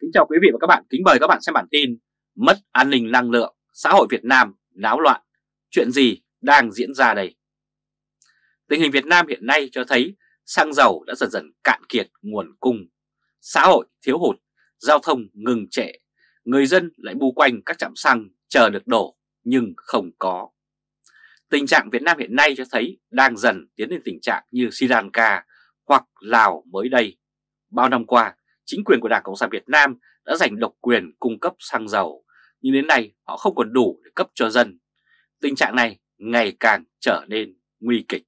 Kính chào quý vị và các bạn, kính mời các bạn xem bản tin mất an ninh năng lượng, xã hội Việt Nam náo loạn, chuyện gì đang diễn ra đây? Tình hình Việt Nam hiện nay cho thấy xăng dầu đã dần dần cạn kiệt nguồn cung, xã hội thiếu hụt, giao thông ngừng trệ, người dân lại bu quanh các trạm xăng chờ được đổ nhưng không có. Tình trạng Việt Nam hiện nay cho thấy đang dần tiến đến tình trạng như Sri Lanka hoặc Lào mới đây. Bao năm qua, chính quyền của Đảng Cộng sản Việt Nam đã giành độc quyền cung cấp xăng dầu, nhưng đến nay họ không còn đủ để cấp cho dân. Tình trạng này ngày càng trở nên nguy kịch.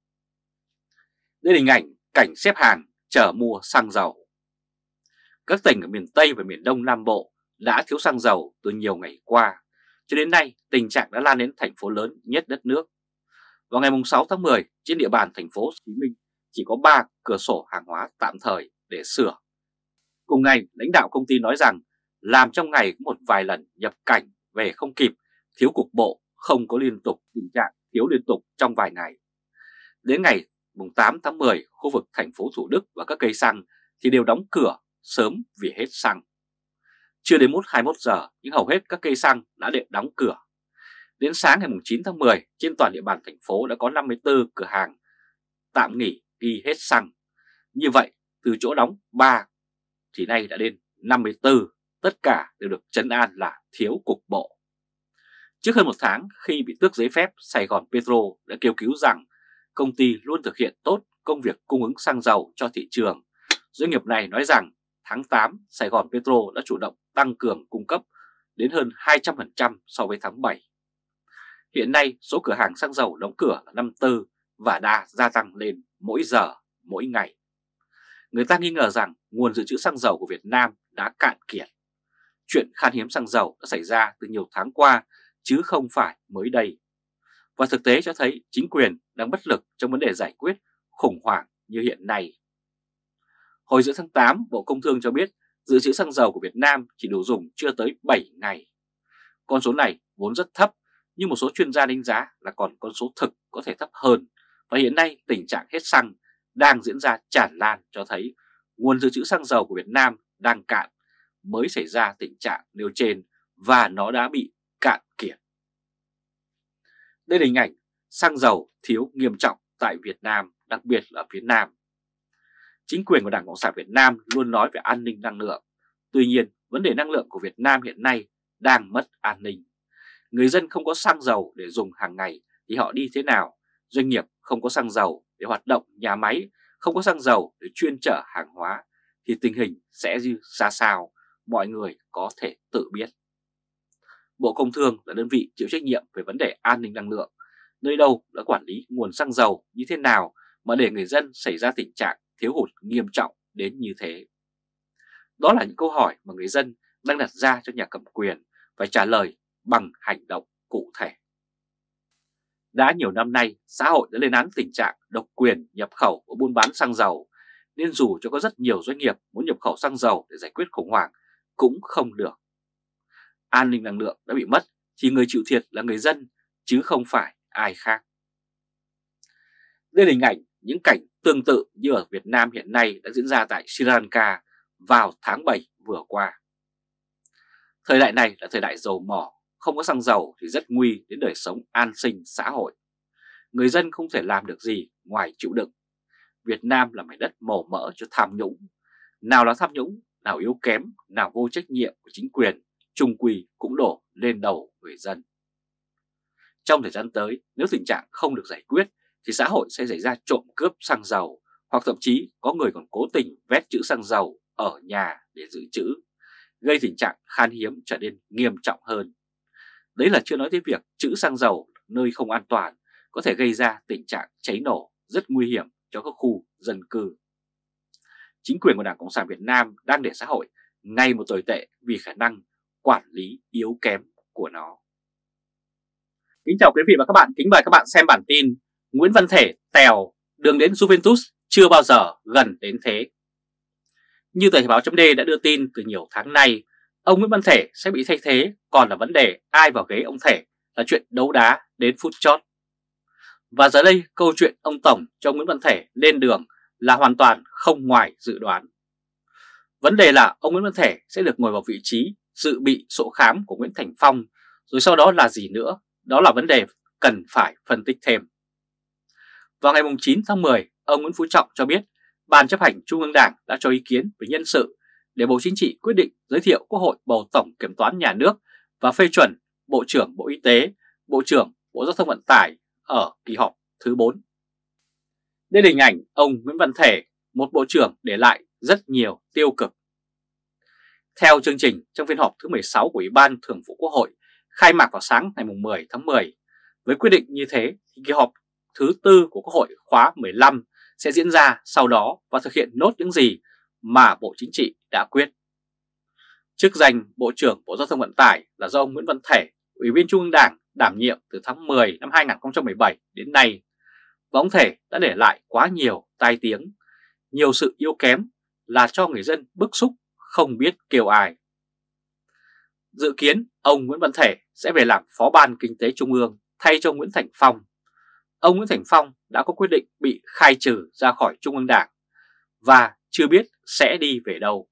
Đây là hình ảnh cảnh xếp hàng chờ mua xăng dầu. Các tỉnh ở miền Tây và miền Đông Nam Bộ đã thiếu xăng dầu từ nhiều ngày qua, cho đến nay tình trạng đã lan đến thành phố lớn nhất đất nước. Vào ngày 6 tháng 10, trên địa bàn thành phố Hồ Chí Minh chỉ có 3 cửa sổ hàng hóa tạm thời để sửa. Cùng ngày, lãnh đạo công ty nói rằng làm trong ngày có một vài lần nhập cảnh về không kịp, thiếu cục bộ, không có liên tục, tình trạng thiếu liên tục trong vài ngày. Đến ngày 8 tháng 10, khu vực thành phố Thủ Đức và các cây xăng thì đều đóng cửa sớm vì hết xăng. Chưa đến 21 giờ nhưng hầu hết các cây xăng đã được đóng cửa. Đến sáng ngày 9 tháng 10, trên toàn địa bàn thành phố đã có 54 cửa hàng tạm nghỉ ghi hết xăng. Như vậy, từ chỗ đóng 3 thì nay đã đến 54, tất cả đều được trấn an là thiếu cục bộ. Trước hơn một tháng khi bị tước giấy phép, Sài Gòn Petro đã kêu cứu rằng công ty luôn thực hiện tốt công việc cung ứng xăng dầu cho thị trường. Doanh nghiệp này nói rằng tháng 8, Sài Gòn Petro đã chủ động tăng cường cung cấp đến hơn 200% so với tháng 7. Hiện nay, số cửa hàng xăng dầu đóng cửa là 54 và đã gia tăng lên mỗi giờ, mỗi ngày. Người ta nghi ngờ rằng nguồn dự trữ xăng dầu của Việt Nam đã cạn kiệt. Chuyện khan hiếm xăng dầu đã xảy ra từ nhiều tháng qua chứ không phải mới đây. Và thực tế cho thấy chính quyền đang bất lực trong vấn đề giải quyết khủng hoảng như hiện nay. Hồi giữa tháng 8, Bộ Công Thương cho biết dự trữ xăng dầu của Việt Nam chỉ đủ dùng chưa tới 7 ngày. Con số này vốn rất thấp, nhưng một số chuyên gia đánh giá là còn con số thực có thể thấp hơn. Và hiện nay tình trạng hết xăng đang diễn ra tràn lan cho thấy nguồn dự trữ xăng dầu của Việt Nam đang cạn, mới xảy ra tình trạng nêu trên và nó đã bị cạn kiệt. Đây là hình ảnh xăng dầu thiếu nghiêm trọng tại Việt Nam, đặc biệt là ở phía Nam. Chính quyền của Đảng Cộng sản Việt Nam luôn nói về an ninh năng lượng. Tuy nhiên, vấn đề năng lượng của Việt Nam hiện nay đang mất an ninh. Người dân không có xăng dầu để dùng hàng ngày thì họ đi thế nào? Doanh nghiệp không có xăng dầu để hoạt động nhà máy, không có xăng dầu để chuyên chở hàng hóa thì tình hình sẽ như ra sao, mọi người có thể tự biết. Bộ Công Thương là đơn vị chịu trách nhiệm về vấn đề an ninh năng lượng, nơi đâu đã quản lý nguồn xăng dầu như thế nào mà để người dân xảy ra tình trạng thiếu hụt nghiêm trọng đến như thế. Đó là những câu hỏi mà người dân đang đặt ra cho nhà cầm quyền phải trả lời bằng hành động cụ thể. Đã nhiều năm nay, xã hội đã lên án tình trạng độc quyền nhập khẩu và buôn bán xăng dầu, nên dù cho có rất nhiều doanh nghiệp muốn nhập khẩu xăng dầu để giải quyết khủng hoảng cũng không được. An ninh năng lượng đã bị mất thì người chịu thiệt là người dân chứ không phải ai khác. Đây là hình ảnh những cảnh tương tự như ở Việt Nam hiện nay đã diễn ra tại Sri Lanka vào tháng 7 vừa qua. Thời đại này là thời đại dầu mỏ, không có xăng dầu thì rất nguy đến đời sống an sinh xã hội. Người dân không thể làm được gì ngoài chịu đựng. Việt Nam là mảnh đất màu mỡ cho tham nhũng. Nào là tham nhũng, nào yếu kém, nào vô trách nhiệm của chính quyền, chung quy cũng đổ lên đầu người dân. Trong thời gian tới, nếu tình trạng không được giải quyết thì xã hội sẽ xảy ra trộm cướp xăng dầu, hoặc thậm chí có người còn cố tình vét trữ xăng dầu ở nhà để dự trữ, gây tình trạng khan hiếm trở nên nghiêm trọng hơn. Đấy là chưa nói tới việc trữ xăng dầu nơi không an toàn có thể gây ra tình trạng cháy nổ rất nguy hiểm cho các khu dân cư. Chính quyền của Đảng Cộng sản Việt Nam đang để xã hội ngày một tồi tệ vì khả năng quản lý yếu kém của nó. Kính chào quý vị và các bạn, kính mời các bạn xem bản tin Nguyễn Văn Thể tèo, đường đến Juventus chưa bao giờ gần đến thế. Như tờ Thể báo chấm D đã đưa tin từ nhiều tháng nay, ông Nguyễn Văn Thể sẽ bị thay thế, còn là vấn đề ai vào ghế ông Thể là chuyện đấu đá đến phút chót. Và giờ đây câu chuyện ông Tổng cho Nguyễn Văn Thể lên đường là hoàn toàn không ngoài dự đoán. Vấn đề là ông Nguyễn Văn Thể sẽ được ngồi vào vị trí dự bị sổ khám của Nguyễn Thành Phong, rồi sau đó là gì nữa? Đó là vấn đề cần phải phân tích thêm. Vào ngày 9 tháng 10, ông Nguyễn Phú Trọng cho biết Ban chấp hành Trung ương Đảng đã cho ý kiến về nhân sự để Bộ Chính trị quyết định giới thiệu Quốc hội bầu Tổng Kiểm toán Nhà nước và phê chuẩn Bộ trưởng Bộ Y tế, Bộ trưởng Bộ Giao thông Vận tải ở kỳ họp thứ 4. Đây là hình ảnh ông Nguyễn Văn Thể, một bộ trưởng để lại rất nhiều tiêu cực. Theo chương trình, trong phiên họp thứ 16 của Ủy ban Thường vụ Quốc hội khai mạc vào sáng ngày 10 tháng 10, với quyết định như thế thì kỳ họp thứ 4 của Quốc hội khóa 15 sẽ diễn ra sau đó và thực hiện nốt những gì mà Bộ Chính trị đã quyết. Chức danh Bộ trưởng Bộ Giao thông Vận tải là do ông Nguyễn Văn Thể, Ủy viên Trung ương Đảng đảm nhiệm từ tháng 10 năm 2017 đến nay, và ông Thể đã để lại quá nhiều tai tiếng, nhiều sự yếu kém là cho người dân bức xúc không biết kêu ai. Dự kiến ông Nguyễn Văn Thể sẽ về làm Phó Ban Kinh tế Trung ương thay cho Nguyễn Thành Phong. Ông Nguyễn Thành Phong đã có quyết định bị khai trừ ra khỏi Trung ương Đảng và chưa biết sẽ đi về đâu.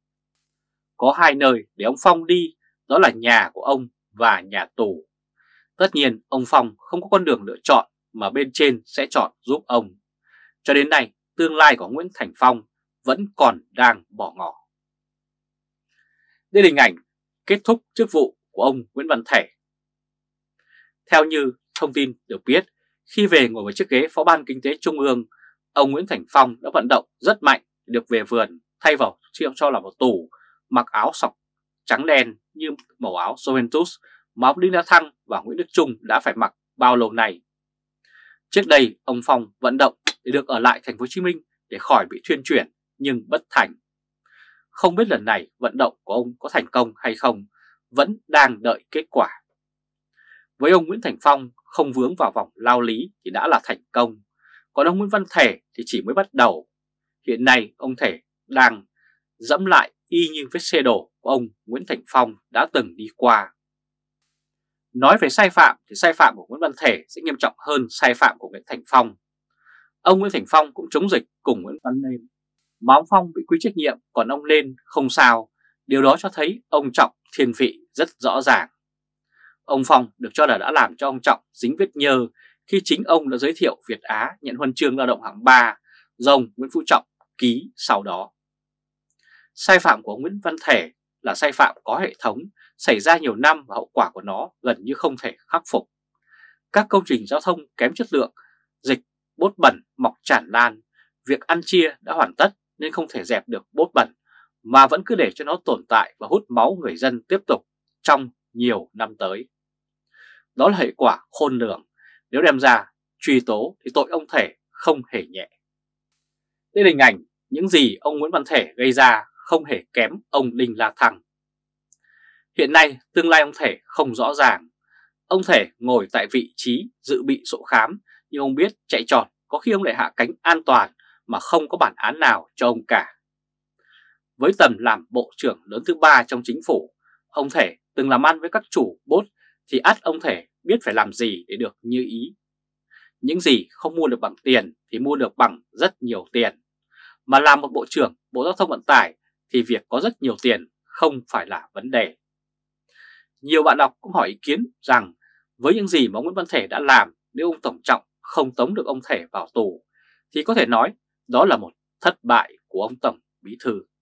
Có hai nơi để ông Phong đi, đó là nhà của ông và nhà tù. Tất nhiên ông Phong không có con đường lựa chọn mà bên trên sẽ chọn giúp ông. Cho đến nay, tương lai của Nguyễn Thành Phong vẫn còn đang bỏ ngỏ. Đây là hình ảnh kết thúc chức vụ của ông Nguyễn Văn Thể. Theo như thông tin được biết, khi về ngồi vào chiếc ghế Phó Ban Kinh tế Trung ương, ông Nguyễn Thành Phong đã vận động rất mạnh để được về vườn thay vào cho là vào tù, mặc áo sọc trắng đen như màu áo Juventus mà ông Đinh La Thăng và Nguyễn Đức Chung đã phải mặc bao lâu nay. Trước đây ông Phong vận động để được ở lại thành phố Hồ Chí Minh để khỏi bị thuyên chuyển nhưng bất thành. Không biết lần này vận động của ông có thành công hay không, vẫn đang đợi kết quả. Với ông Nguyễn Thành Phong không vướng vào vòng lao lý thì đã là thành công, còn ông Nguyễn Văn Thể thì chỉ mới bắt đầu. Hiện nay ông Thể đang dẫm lại y như vết xe đổ của ông Nguyễn Thành Phong đã từng đi qua. Nói về sai phạm thì sai phạm của Nguyễn Văn Thể sẽ nghiêm trọng hơn sai phạm của Nguyễn Thành Phong. Ông Nguyễn Thành Phong cũng chống dịch cùng Nguyễn Văn Nên, mà ông Phong bị quy trách nhiệm còn ông Nên không sao. Điều đó cho thấy ông Trọng thiên vị rất rõ ràng. Ông Phong được cho là đã làm cho ông Trọng dính vết nhơ khi chính ông đã giới thiệu Việt Á nhận huân chương lao động hạng 3 do ông Nguyễn Phú Trọng ký sau đó. Sai phạm của ông Nguyễn Văn Thể là sai phạm có hệ thống, xảy ra nhiều năm và hậu quả của nó gần như không thể khắc phục. Các công trình giao thông kém chất lượng, dịch bốt bẩn mọc tràn lan, việc ăn chia đã hoàn tất nên không thể dẹp được bốt bẩn mà vẫn cứ để cho nó tồn tại và hút máu người dân tiếp tục trong nhiều năm tới. Đó là hệ quả khôn lường, nếu đem ra truy tố thì tội ông Thể không hề nhẹ. Đây là hình ảnh những gì ông Nguyễn Văn Thể gây ra không hề kém ông Đinh La Thăng. Hiện nay tương lai ông Thể không rõ ràng. Ông Thể ngồi tại vị trí dự bị sổ khám nhưng ông biết chạy trọt có khi ông lại hạ cánh an toàn mà không có bản án nào cho ông cả. Với tầm làm bộ trưởng lớn thứ 3 trong chính phủ, ông Thể từng làm ăn với các chủ bốt thì ắt ông Thể biết phải làm gì để được như ý. Những gì không mua được bằng tiền thì mua được bằng rất nhiều tiền. Mà làm một bộ trưởng Bộ Giao thông Vận tải thì việc có rất nhiều tiền không phải là vấn đề. Nhiều bạn đọc cũng hỏi ý kiến rằng với những gì mà ông Nguyễn Văn Thể đã làm, nếu ông Tổng Trọng không tống được ông Thể vào tù thì có thể nói đó là một thất bại của ông Tổng Bí Thư.